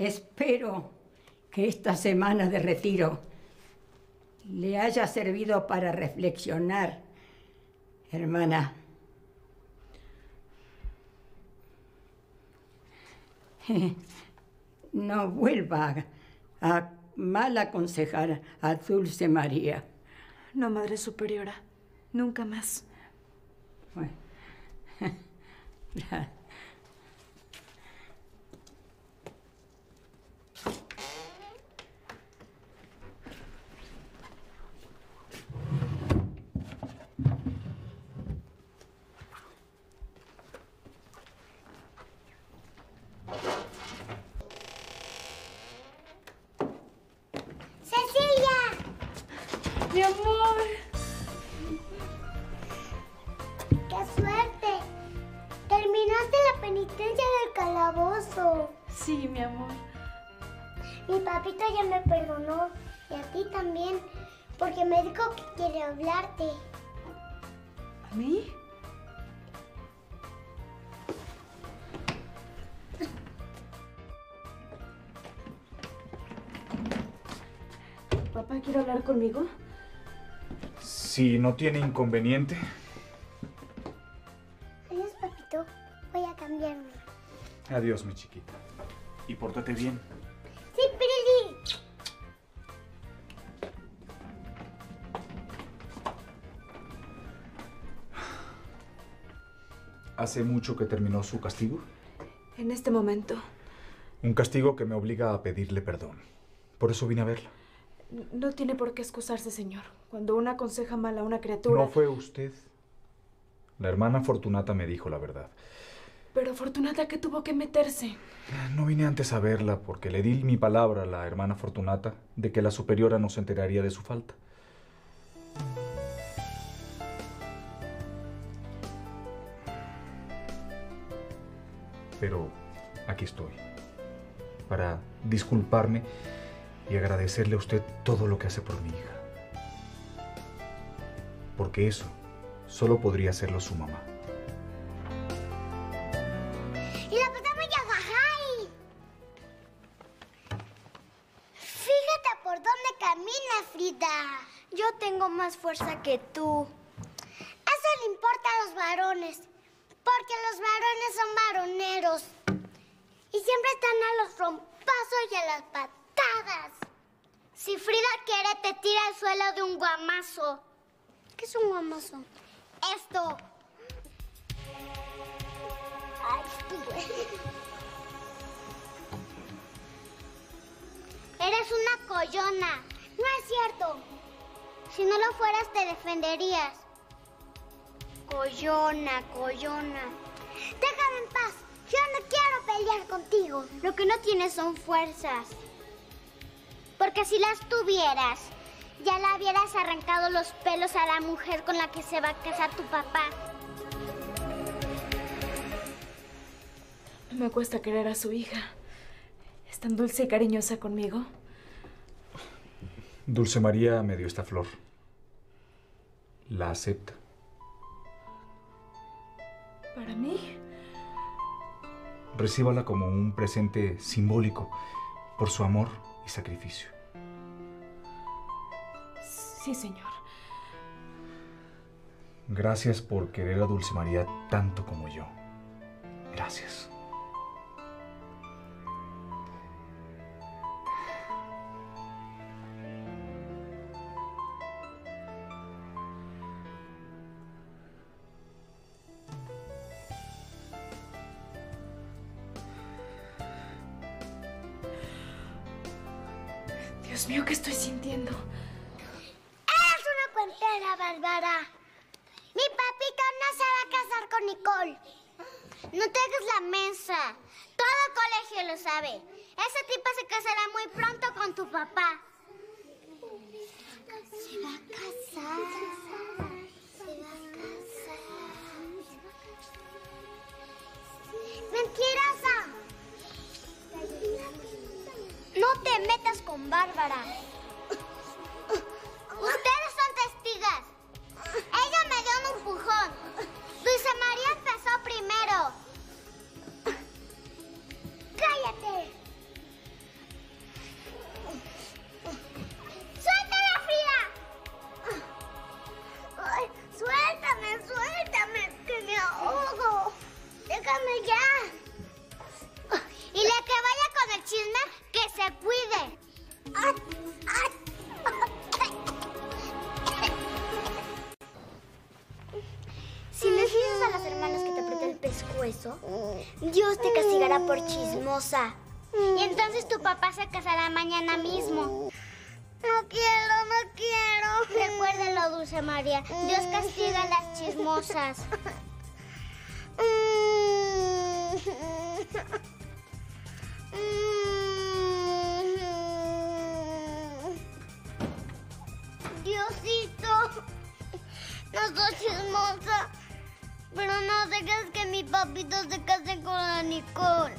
Espero que esta semana de retiro le haya servido para reflexionar, hermana. No vuelva a mal aconsejar a Dulce María. No, Madre Superiora. Nunca más. Bueno. ¡Mi amor! ¡Qué suerte! Terminaste la penitencia del calabozo. Sí, mi amor. Mi papito ya me perdonó. Y a ti también. Porque me dijo que quiere hablarte. ¿A mí? ¿Papá quiere hablar conmigo? Si no tiene inconveniente. Adiós, papito. Voy a cambiarme. Adiós, mi chiquita. Y pórtate bien. Sí, Pirili. ¿Hace mucho que terminó su castigo? En este momento. Un castigo que me obliga a pedirle perdón. Por eso vine a verla. No tiene por qué excusarse, señor. Cuando uno aconseja mal a una criatura... No fue usted. La hermana Fortunata me dijo la verdad. Pero Fortunata, ¿qué tuvo que meterse? No vine antes a verla porque le di mi palabra a la hermana Fortunata de que la superiora no se enteraría de su falta. Pero aquí estoy, para disculparme y agradecerle a usted todo lo que hace por mi hija. Porque eso solo podría hacerlo su mamá. Y la pasamos ya, jajay. Fíjate por dónde camina, Frida. Yo tengo más fuerza que tú. Eso le importa a los varones. Porque los varones son varoneros. Y siempre están a los rompazos y a las patadas. Si Frida quiere, te tira al suelo de un guamazo. ¿Qué es un guamazo? Esto. Ay, eres una collona. No es cierto. Si no lo fueras, te defenderías. Collona, collona. Déjame en paz. Yo no quiero pelear contigo. Lo que no tienes son fuerzas. Porque si las tuvieras, ya le hubieras arrancado los pelos a la mujer con la que se va a casar tu papá. No me cuesta querer a su hija. Es tan dulce y cariñosa conmigo. Dulce María me dio esta flor. ¿La acepta? ¿Para mí? Recíbala como un presente simbólico por su amor y sacrificio. Sí, señor. Gracias por querer a Dulce María tanto como yo. Gracias. Dios mío, ¿qué estoy sintiendo? Eres una cuentera, Bárbara. Mi papito no se va a casar con Nicole. No te hagas la mensa. Todo el colegio lo sabe. Ese tipo se casará muy pronto con tu papá. Se va a casar. Se va a casar. Mentirosa. No te metas con Bárbara. Ustedes son testigas. Ella me dio un empujón. Dulce María empezó primero. ¡Cállate! Dios te castigará por chismosa. Y entonces tu papá se casará mañana mismo. No quiero, no quiero. Recuérdalo, Dulce María. Dios castiga a las chismosas. Diosito, no soy chismosa, pero no dejes que mi papito se case con la Nicole.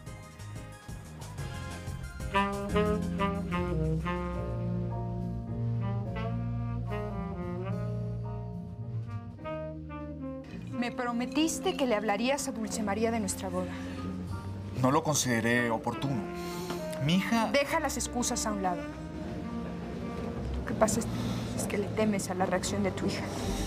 Me prometiste que le hablarías a Dulce María de nuestra boda. No lo consideré oportuno. Mi hija... Deja las excusas a un lado. Lo que pasa es que le temes a la reacción de tu hija.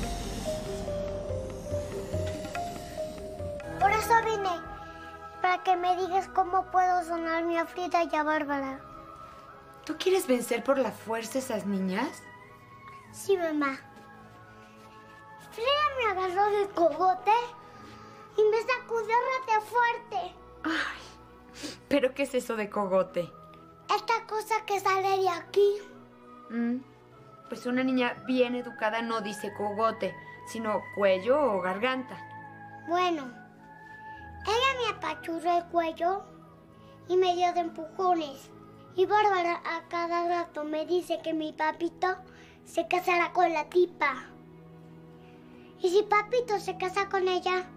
Por eso vine, para que me digas cómo puedo sonarme a Frida y a Bárbara. ¿Tú quieres vencer por la fuerza a esas niñas? Sí, mamá. Frida me agarró del cogote y me sacudió rete fuerte. Ay, ¿pero qué es eso de cogote? Esta cosa que sale de aquí. Pues una niña bien educada no dice cogote, sino cuello o garganta. Bueno, ella me apachurró el cuello y me dio de empujones. Y Bárbara a cada rato me dice que mi papito se casará con la tipa. Y si papito se casa con ella,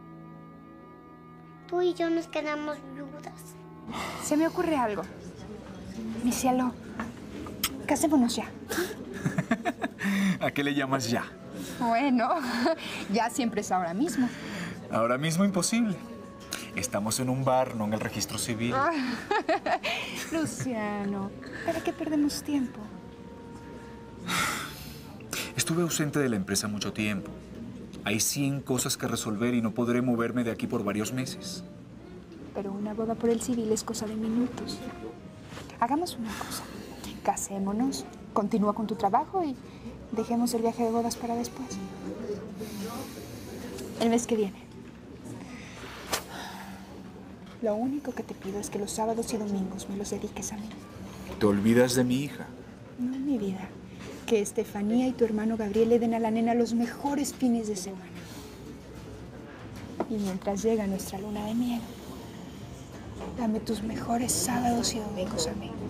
tú y yo nos quedamos viudas. Se me ocurre algo. Mi cielo, casémonos ya. ¿A qué le llamas ya? Bueno, ya siempre es ahora mismo. Ahora mismo imposible. Estamos en un bar, no en el registro civil. Luciano, ¿para qué perdemos tiempo? Estuve ausente de la empresa mucho tiempo. Hay 100 cosas que resolver y no podré moverme de aquí por varios meses. Pero una boda por el civil es cosa de minutos. Hagamos una cosa. Casémonos, continúa con tu trabajo y dejemos el viaje de bodas para después. El mes que viene. Lo único que te pido es que los sábados y domingos me los dediques a mí. ¿Te olvidas de mi hija? No, mi vida. Que Estefanía y tu hermano Gabriel le den a la nena los mejores fines de semana. Y mientras llega nuestra luna de miel, dame tus mejores sábados y domingos a mí.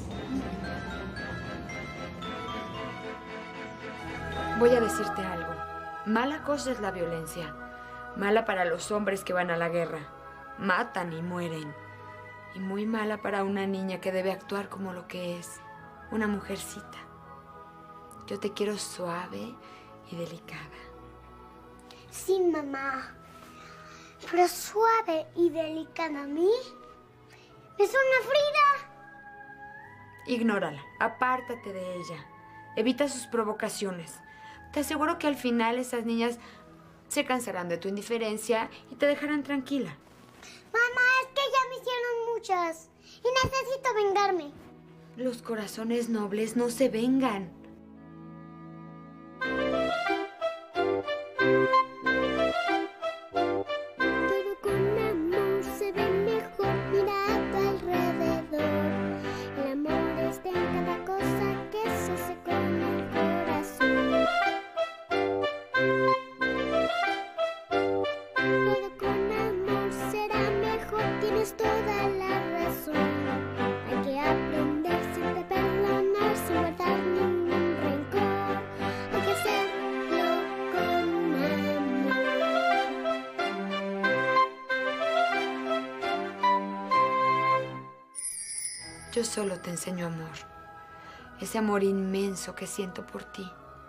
Voy a decirte algo. Mala cosa es la violencia. Mala para los hombres que van a la guerra. Matan y mueren. Y muy mala para una niña que debe actuar como lo que es, una mujercita. Yo te quiero suave y delicada. Sí, mamá. Pero suave y delicada a mí. ¡Es una Frida! Ignórala, apártate de ella. Evita sus provocaciones. Te aseguro que al final esas niñas se cansarán de tu indiferencia y te dejarán tranquila. Mamá, es que ya me hicieron muchas y necesito vengarme. Los corazones nobles no se vengan. Todo con amor se ve mejor, mira a tu alrededor. El amor está en cada cosa que se hace con el corazón. Todo con amor será mejor, tienes toda la razón. Hay que aprender siempre a perdonar sin guardar ningún rencor. Hay que hacerlo con amor. Yo solo te enseño amor. Ese amor inmenso que siento por ti.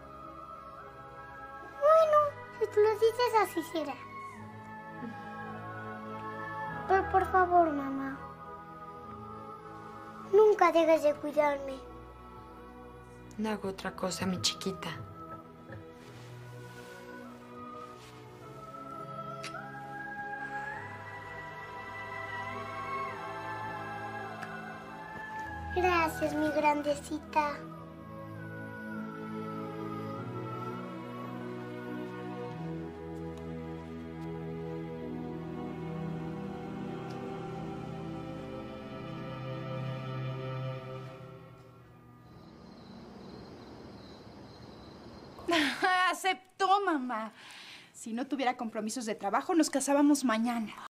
Bueno, si tú lo dices, así será. Pero por favor, mamá, nunca dejes de cuidarme. No hago otra cosa, mi chiquita. Gracias, mi grandecita. Aceptó, mamá. Si no tuviera compromisos de trabajo, nos casábamos mañana.